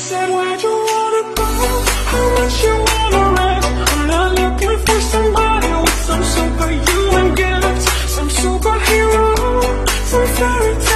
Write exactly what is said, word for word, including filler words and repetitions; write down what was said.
said, where'd you wanna go? How much you wanna rest? I'm not looking for somebody with some superhuman gifts, some superhero, some fairy tale.